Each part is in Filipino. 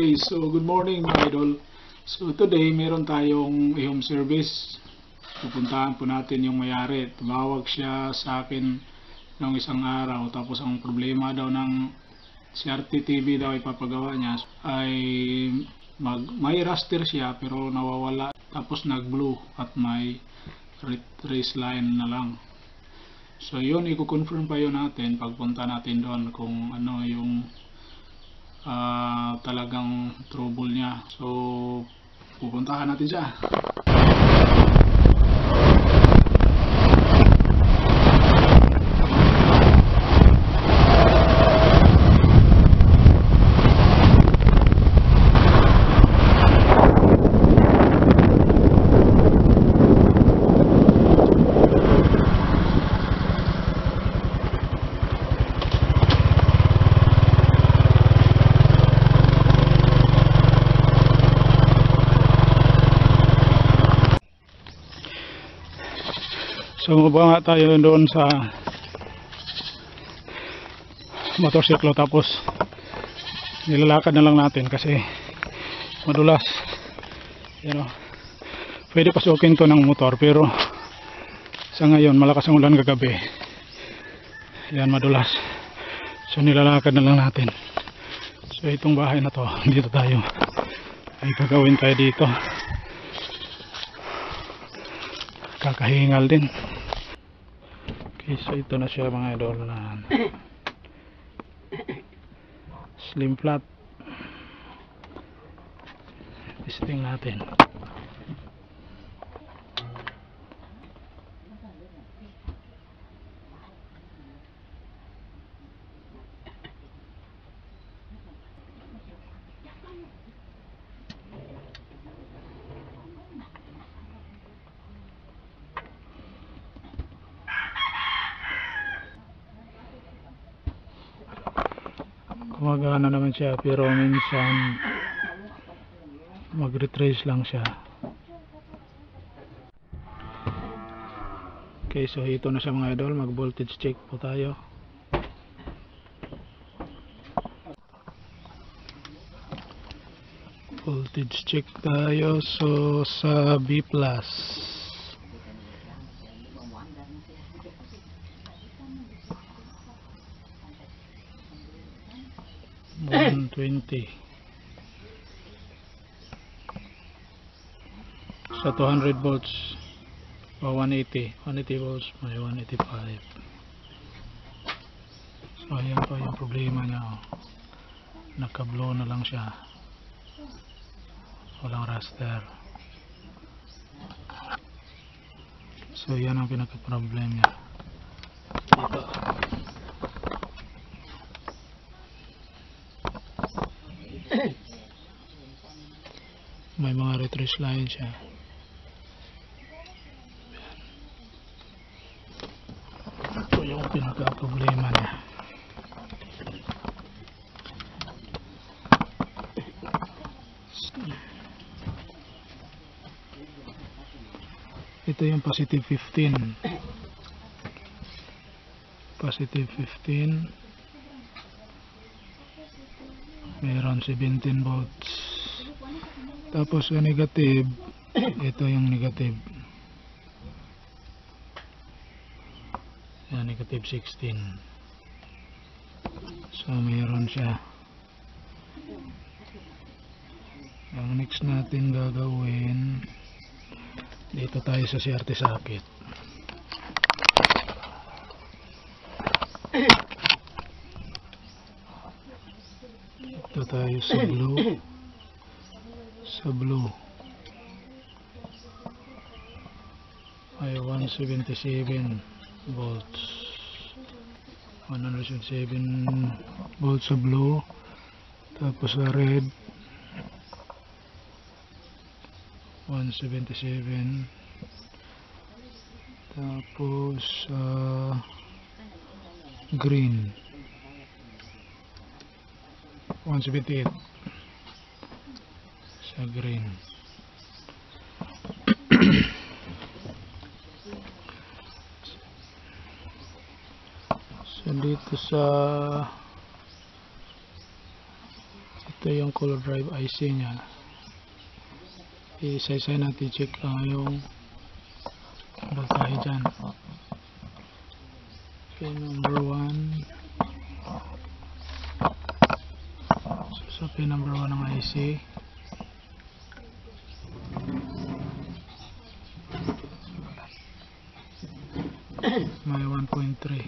Okay, so good morning mga idol. So today meron tayong home service. Pupuntahan po natin yung may-ari. Tumawag siya sa akin noong isang araw. Tapos ang problema daw ng CRT TV daw ipapagawa niya ay may raster siya pero nawawala. Tapos nag-blue at may trace line na lang. So yun, i-confirm pa yun natin pagpunta natin doon kung ano yung talagang trouble niya. So pupuntahan natin siya. So mababa nga tayo doon sa motorsiklo, tapos nilalakad na lang natin kasi madulas. Pwede pasukin to ng motor pero sa ngayon malakas ang ulan kagabi. Yan, madulas. So nilalakad na lang natin. So itong bahay na to, dito tayo. Ay gagawin tayo dito. Kakahingal din. Okay, so ito na siya mga idol na slim flat. Testing natin. Gumagana naman siya pero minsan mag-retrace lang siya. Okay, so ito na siya mga idol, mag voltage check po tayo. Voltage check tayo. So sa B+, 120. Sa 200 volts o 180 volts may 185. So ayan po yung problema niya, naka-blow na lang siya, walang raster. So yan ang pinaka-problem niya dito. May mga retrace line siya. Ito yung pinaka-problema niya. Ito yung positive 15. Positive 15. Mayroon 17 volts. Tapos yung negative, ito yung negative. Yan, negative 16. So mayroon siya. Ang next natin gagawin, dito tayo sa CRT socket. Dito tayo sa blue. Sa blue ay 177 volts. 177 volts sa blue. Tapos sa red 177. Tapos sa green 178 sa green. So dito sa Ito yung color drive IC nya. Isa-isa natin check yung voltahe dyan. Pin number 1. So pin number 1 ng IC. May 1.3.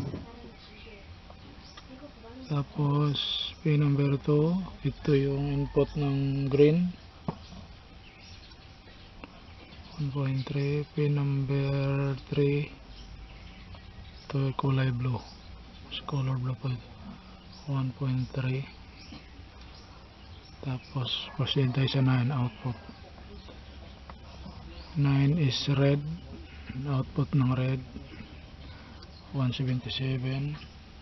Tapos pin number 2, ito yung input ng green. 1.3. Pin number 3, ito yung kulay blue. Color blue po ito. 1.3. Tapos proceed tayo sa 9 output. 9 is red. Output ng red 177.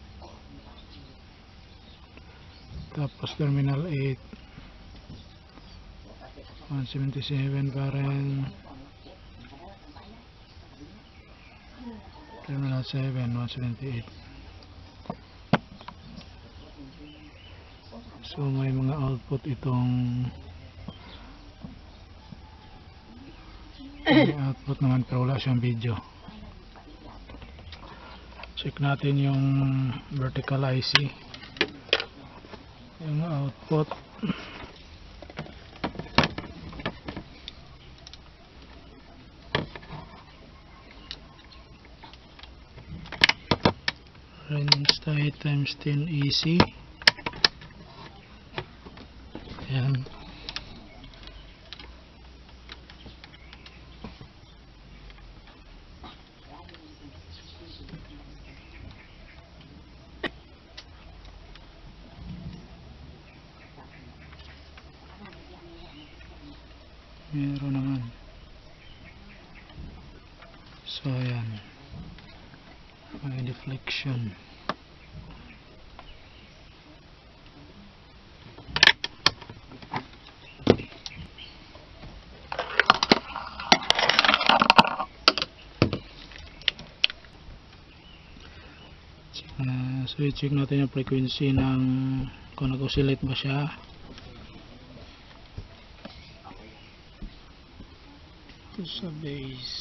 Tapos terminal 8 177 pa rin. Terminal 7 178. So may mga output itong output naman pero wala siyang video. Check natin yung vertical IC, yung output. Range tayo times 10 EC. Ayan. Meron naman. So ayan, may deflection. So i-check natin yung frequency ng kung nag-oscillate ba siya. Sa base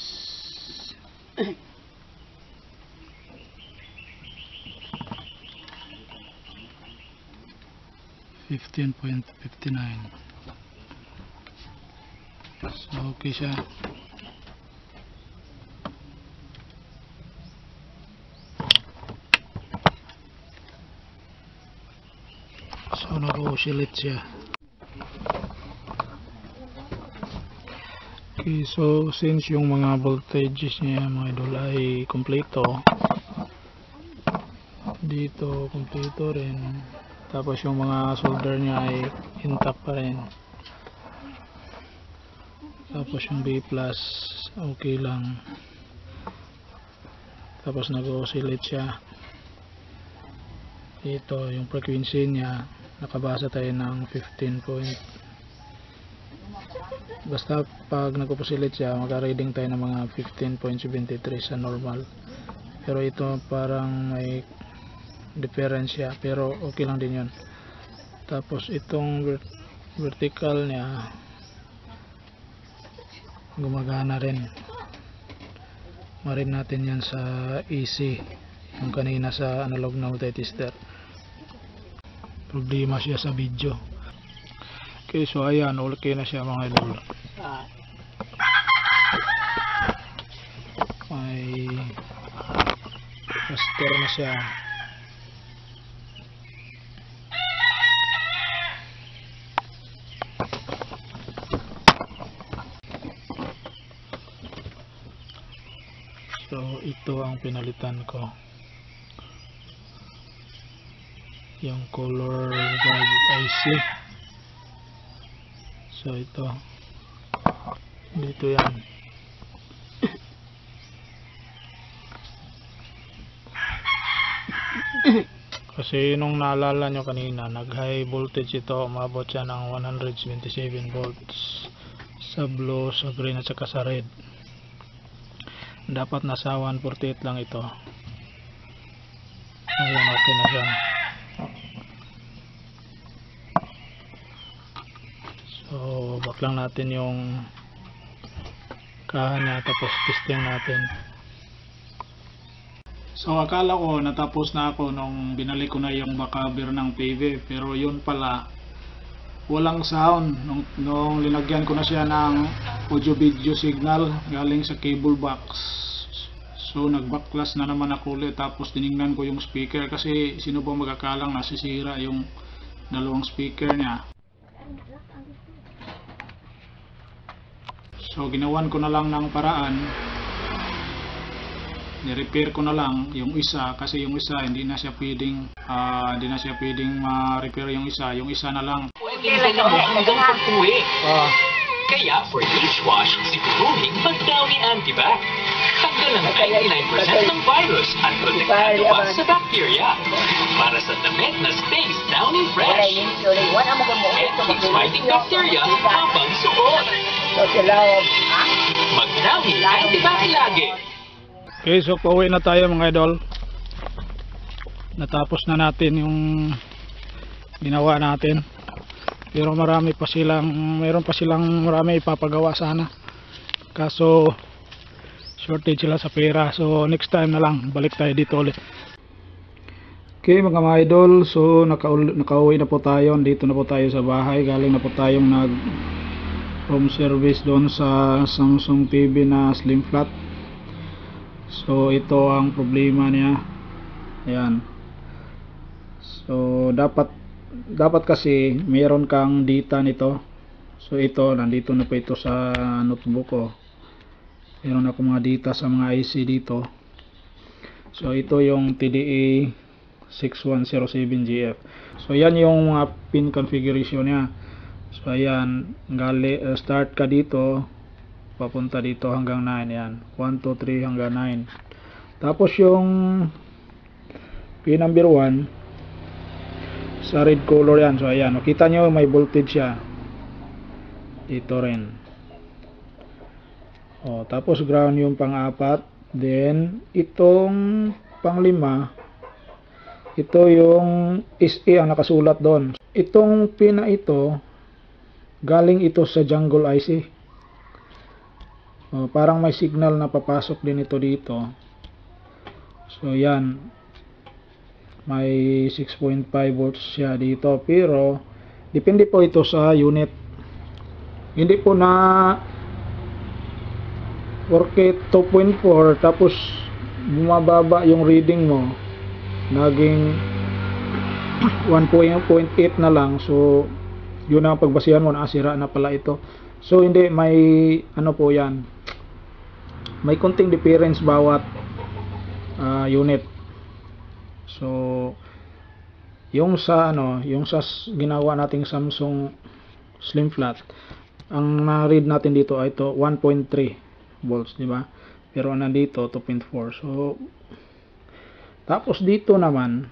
15.59. So okay siya. So nag-oscillate siya. Okay, so since yung mga voltages niya mga idol ay kompleto, dito kompleto rin, tapos yung mga solder niya ay intact pa rin, tapos yung B plus okay lang, tapos nag-oscillate siya. Dito yung frequency niya nakabasa tayo ng 15. Basta pag nag-oscillate siya magka-reading tayo ng mga 15.73 sa normal, pero ito parang may difference siya, pero okay lang din yun. Tapos itong vertical niya gumagana rin. Marin natin yan sa EC, yung kanina sa analog na multitester. Problema siya sa video. Okay, so ayan, okay na siya mga idol. May capacitor na siya. So ito ang pinalitan ko, yung color drive IC. So ito dito yan. Kasi nung naalala nyo kanina, nag high voltage ito, umabot siya ng 177 volts sa blue, sa green at saka sa red. Dapat nasa 148 lang ito. Ayan, okay na siya. So back lang natin yung kaha niya, tapos testing natin. So akala ko natapos na ako nung binalik ko na yung back cover ng TV, pero yun pala walang sound nung linagyan ko na siya ng audio video signal galing sa cable box. So nagbacklash na naman ako ulit, tapos tiningnan ko yung speaker kasi sino ba magkakalang nasisira yung dalawang speaker niya. So ginawan ko na lang ng paraan, ni-repair ko na lang yung isa kasi yung isa hindi na siya pwedeng ma-repair yung isa na lang. Pwede na mo hanggang pag-uwi. Kaya for dishwash, siguruhin mag-Downy Antibac. Tanggal ng 99% ng virus at protektado pa sa bacteria. Para sa damit na stays Downy fresh. It keeps fighting bacteria habang suot. Mag-Downy Antibac lagi. Okay, so pauwi na tayo mga idol. Natapos na natin yung ginawa natin. Pero meron pa silang marami ipapagawa sana. Kaso shortage sila sa pera. So next time na lang balik tayo dito ulit. Okay mga idol, so nakauwi na po tayo. Dito na po tayo sa bahay. Galing na po tayong nag home service doon sa Samsung TV na slim flat. So ito ang problema niya. Ayan. So dapat kasi mayroon kang data nito. So ito, nandito na po ito sa notebook ko. Meron ako mga data sa mga IC dito. So ito yung TDA 6107GF. So yan yung mga pin configuration niya. So ayan, start ka dito, papunta dito hanggang 9. Yan, 1, 2, 3 hanggang 9. Tapos yung pin number 1 sa red color yan. So ayan, makita nyo may voltage siya dito rin. Tapos ground yung pang-apat. Then itong pang-5, ito yung SE ang nakasulat doon. Itong pin na ito galing ito sa jungle IC. Parang may signal na papasok din ito dito. So yan, may 6.5 volts siya dito, pero depende po ito sa unit. Hindi po na porque 2.4 tapos bumababa yung reading mo, naging 1.8 na lang. So yun ang pagbasihan mo na sira na pala ito. So hindi, may ano po yan, may konting difference bawat unit. So yung sa ginawa nating Samsung slim flat, ang na-read natin dito ay ito 1.3 volts, di ba? Pero nandito 2.4. So tapos dito naman,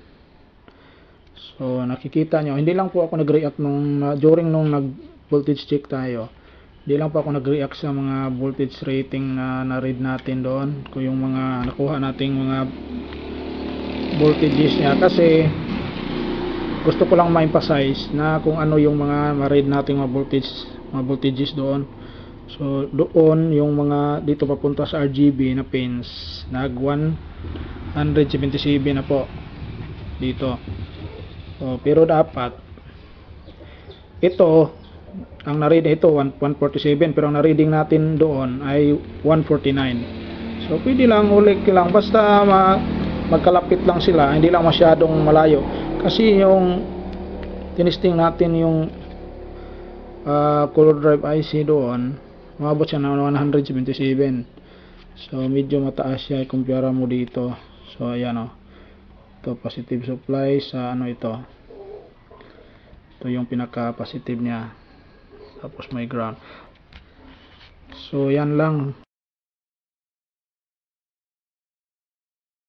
so nakikita nyo, hindi lang po ako nag-react during nung nag-voltage check tayo. Hindi lang po ako nag-react sa mga voltage rating na na-read natin doon, kung yung mga nakuha nating mga voltages niya, kasi gusto ko lang ma-emphasize na kung ano yung mga ma-read nating mga voltages doon. So doon yung mga dito papunta sa RGB na pins, nag 177 na po dito. So, pero dapat ito ang na-read ito 147, pero ang na-reading natin doon ay 149. So pwede lang, ulit lang, basta magkalapit lang sila, hindi lang masyadong malayo. Kasi yung tinesting natin yung color drive IC doon, umabot siya ng 177. So medyo mataas siya ikumpara mo dito. So ayan ito positive supply sa ito yung pinaka positive niya, tapos may ground. So yan lang.